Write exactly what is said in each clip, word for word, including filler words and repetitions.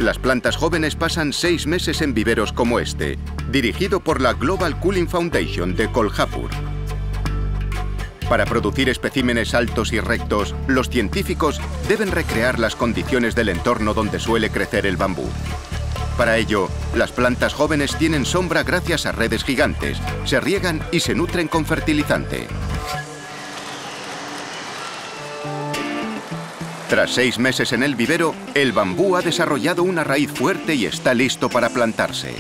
Las plantas jóvenes pasan seis meses en viveros como este, dirigido por la Global Cooling Foundation de Kolhapur. Para producir especímenes altos y rectos, los científicos deben recrear las condiciones del entorno donde suele crecer el bambú. Para ello, las plantas jóvenes tienen sombra gracias a redes gigantes, se riegan y se nutren con fertilizante. Tras seis meses en el vivero, el bambú ha desarrollado una raíz fuerte y está listo para plantarse.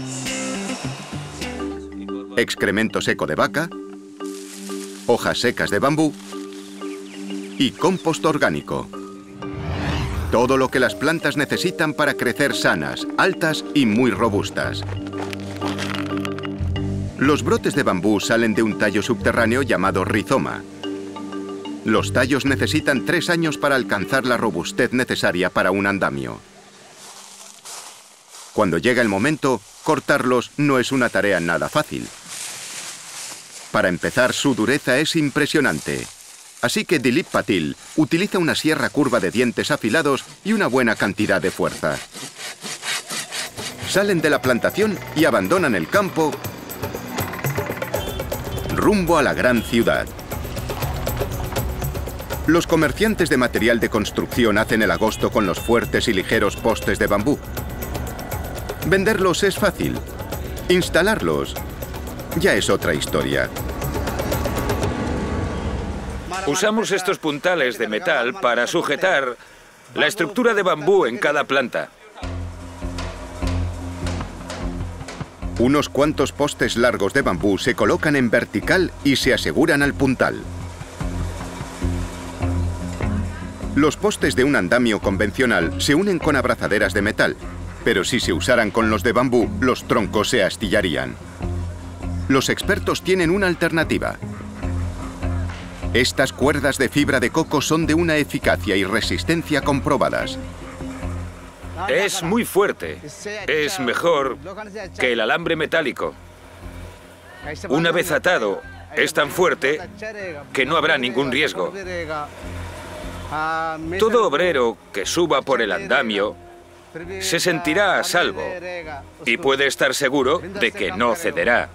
Excremento seco de vaca, hojas secas de bambú y compost orgánico. Todo lo que las plantas necesitan para crecer sanas, altas y muy robustas. Los brotes de bambú salen de un tallo subterráneo llamado rizoma. Los tallos necesitan tres años para alcanzar la robustez necesaria para un andamio. Cuando llega el momento, cortarlos no es una tarea nada fácil. Para empezar, su dureza es impresionante. Así que Dilip Patil utiliza una sierra curva de dientes afilados y una buena cantidad de fuerza. Salen de la plantación y abandonan el campo rumbo a la gran ciudad. Los comerciantes de material de construcción hacen el agosto con los fuertes y ligeros postes de bambú. Venderlos es fácil. Instalarlos ya es otra historia. Usamos estos puntales de metal para sujetar la estructura de bambú en cada planta. Unos cuantos postes largos de bambú se colocan en vertical y se aseguran al puntal. Los postes de un andamio convencional se unen con abrazaderas de metal, pero si se usaran con los de bambú, los troncos se astillarían. Los expertos tienen una alternativa. Estas cuerdas de fibra de coco son de una eficacia y resistencia comprobadas. Es muy fuerte. Es mejor que el alambre metálico. Una vez atado, es tan fuerte que no habrá ningún riesgo. Todo obrero que suba por el andamio se sentirá a salvo y puede estar seguro de que no cederá.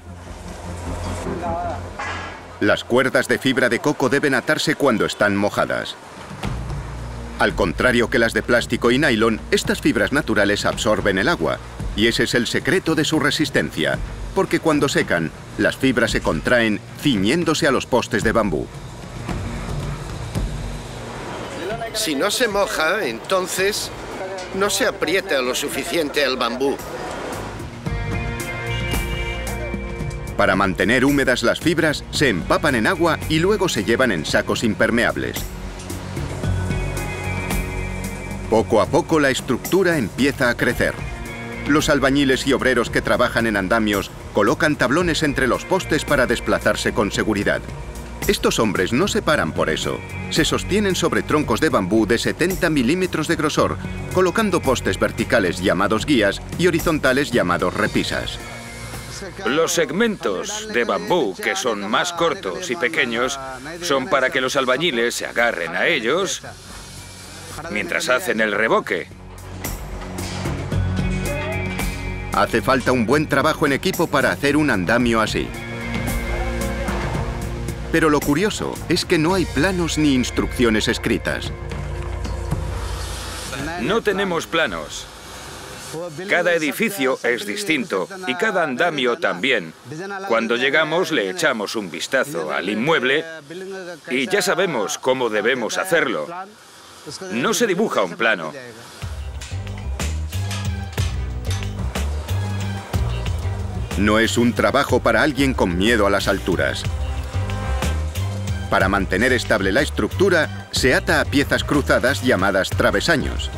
Las cuerdas de fibra de coco deben atarse cuando están mojadas. Al contrario que las de plástico y nylon, estas fibras naturales absorben el agua, y ese es el secreto de su resistencia, porque cuando secan, las fibras se contraen ciñéndose a los postes de bambú. Si no se moja, entonces no se aprieta lo suficiente el bambú. Para mantener húmedas las fibras, se empapan en agua y luego se llevan en sacos impermeables. Poco a poco la estructura empieza a crecer. Los albañiles y obreros que trabajan en andamios colocan tablones entre los postes para desplazarse con seguridad. Estos hombres no se paran por eso. Se sostienen sobre troncos de bambú de setenta milímetros de grosor, colocando postes verticales llamados guías y horizontales llamados repisas. Los segmentos de bambú, que son más cortos y pequeños, son para que los albañiles se agarren a ellos mientras hacen el revoque. Hace falta un buen trabajo en equipo para hacer un andamio así. Pero lo curioso es que no hay planos ni instrucciones escritas. No tenemos planos. Cada edificio es distinto y cada andamio también. Cuando llegamos le echamos un vistazo al inmueble y ya sabemos cómo debemos hacerlo. No se dibuja un plano. No es un trabajo para alguien con miedo a las alturas. Para mantener estable la estructura, se ata a piezas cruzadas llamadas travesaños.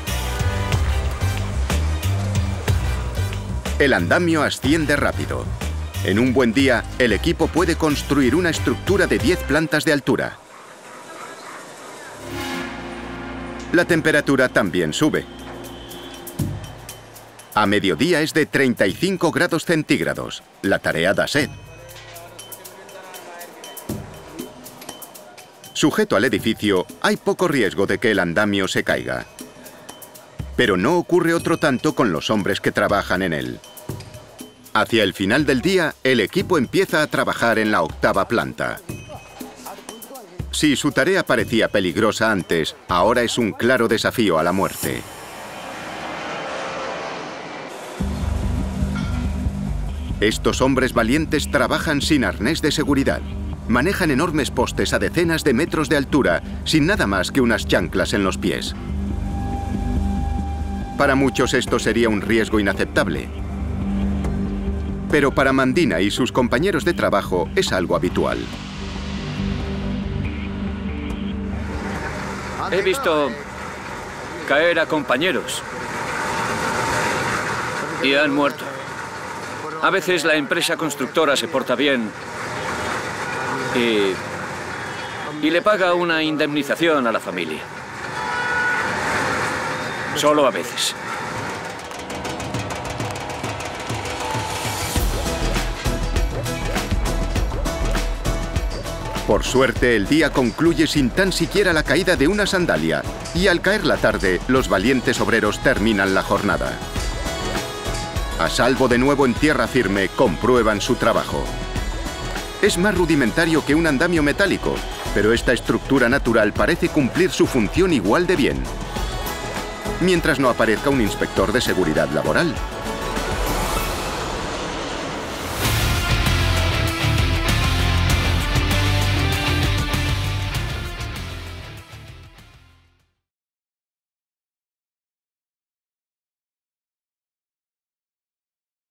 El andamio asciende rápido. En un buen día, el equipo puede construir una estructura de diez plantas de altura. La temperatura también sube. A mediodía es de treinta y cinco grados centígrados. La tarea da sed. Sujeto al edificio, hay poco riesgo de que el andamio se caiga. Pero no ocurre otro tanto con los hombres que trabajan en él. Hacia el final del día, el equipo empieza a trabajar en la octava planta. Si su tarea parecía peligrosa antes, ahora es un claro desafío a la muerte. Estos hombres valientes trabajan sin arnés de seguridad. Manejan enormes postes a decenas de metros de altura, sin nada más que unas chanclas en los pies. Para muchos esto sería un riesgo inaceptable. Pero para Mandina y sus compañeros de trabajo es algo habitual. He visto caer a compañeros y han muerto. A veces la empresa constructora se porta bien y, y le paga una indemnización a la familia. Solo a veces. Por suerte, el día concluye sin tan siquiera la caída de una sandalia, y al caer la tarde, los valientes obreros terminan la jornada. A salvo de nuevo en tierra firme, comprueban su trabajo. Es más rudimentario que un andamio metálico, pero esta estructura natural parece cumplir su función igual de bien. Mientras no aparezca un inspector de seguridad laboral.